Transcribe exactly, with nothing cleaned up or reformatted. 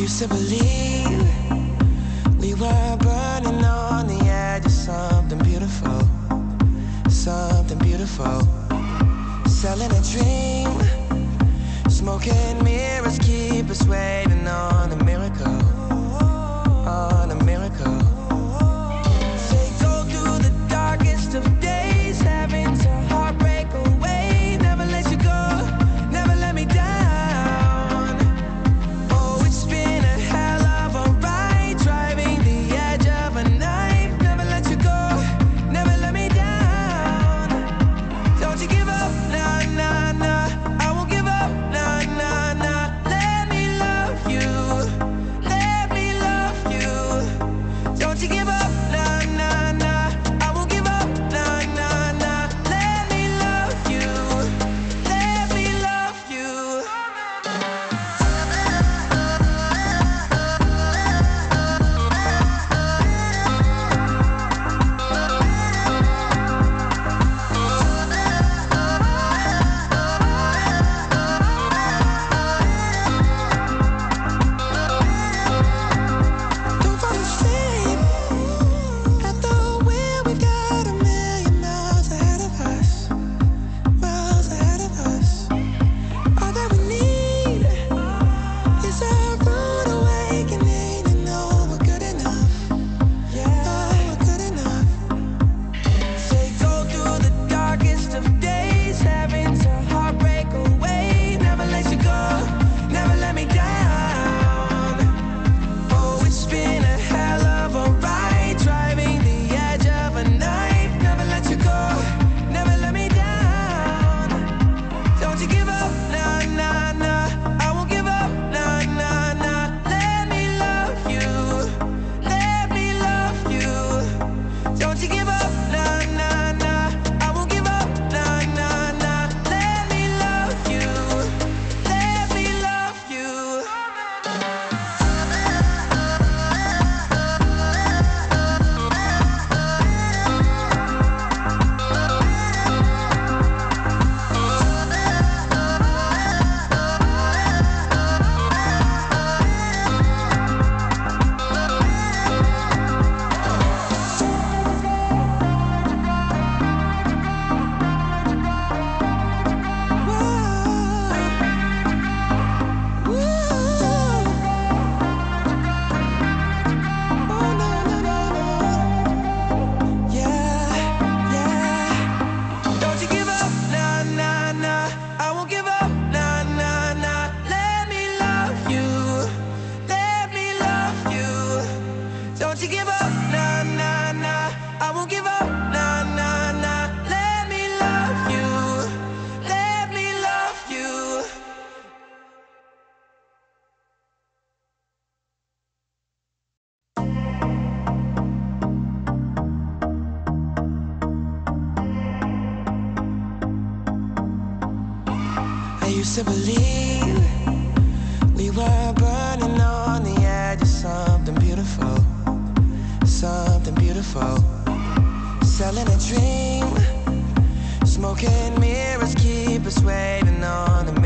used to believe we were burning on the edge of something beautiful, something beautiful. Selling a dream, smoking mirrors keep us waiting on a miracle, on a miracle. They go through the darkest of days, having to heartbreak away. Never let you go, never let me down. Oh, it's been a hell of a ride, driving the edge of a knife. Never let you go, never let me down. Don't you give up, nah, nah, nah. I won't give up, nah, nah, nah. Let me love you, let me love you. Don't you give up, nah, nah, nah. I won't give up, nah, nah, nah. Let me love you, let me love you. Don't fall asleep at the wheel. We've got a million miles ahead of us, miles ahead of us. All that we need is a rude awakening to know we're good enough. Yeah, we're good enough. They go through the darkest of days, having to heartbreak away. Never let you go, never let me down. Oh, it's been a hell of a ride, driving the edge of a knife. Never let you go, never let me down. Don't you give up, nah, nah, nah. I won't give up, nah, nah, nah. Let me love you, let me love you. Don't you give up, nah, nah, nah. I won't give up, nah, nah, nah. Let me love you, let me love you. Don't you give up, nah, nah, nah. I won't give up, nah, nah, nah. Let me love you, let me love you. Don't you give up, nah, nah, nah. I won't give up, nah, nah, nah. Let me love you, let me love you. I used to believe we were burning on the edge of something beautiful, something beautiful. Selling a dream, smoking mirrors keep us waiting on a